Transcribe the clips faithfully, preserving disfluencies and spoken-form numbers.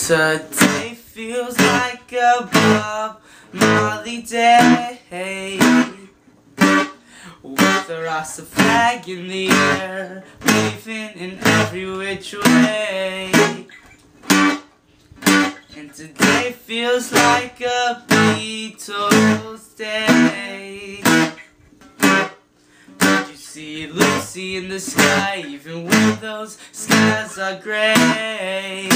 Today feels like a Bob Marley day, with a Rasta flag in the air, waving in every which way. And today feels like a Beatles day. Did you see Lucy in the sky, even when those skies are grey?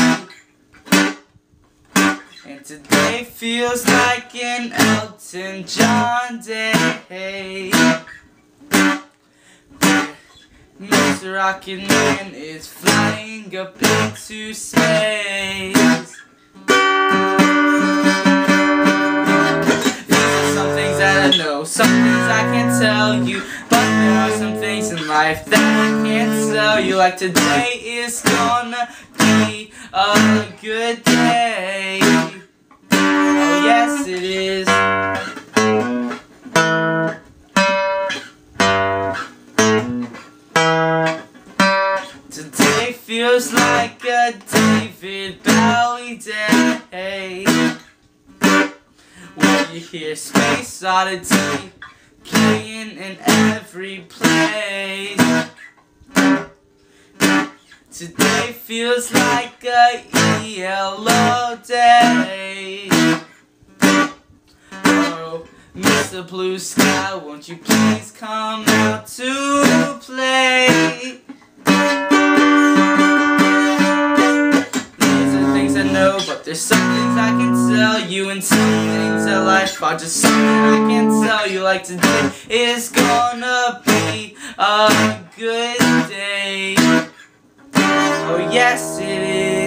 And today feels like an Elton John day. Mister Rocket Man is flying up into space. These are some things that I know, some things I can't tell you, but there are some things in life that I can't tell you. Like today is gonna be a good day. Oh yes it is. Today feels like a David Bowie day, where you hear Space Oddity playing in every place. Today feels like a E L O day. Oh, Mister Blue Sky, won't you please come out to play? These are things I know, but there's some things I can tell you, and some things in life are just something I can't tell you. Like today is gonna be a good day. Oh yes it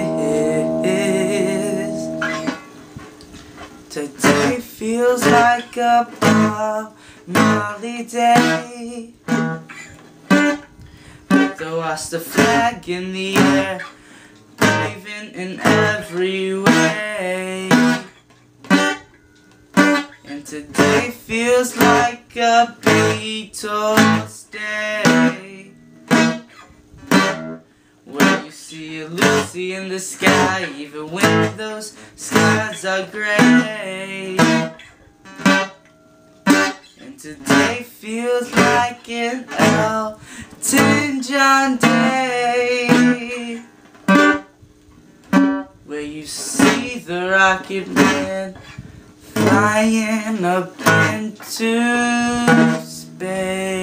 is. Today feels like a Bob Marley day, with the Rasta flag in the air, waving in every way. And today feels like a Beatles day, where you see Lucy in the sky, even when those skies are grey. And today feels like an Elton John day, where you see the Rocket Man flying up into space.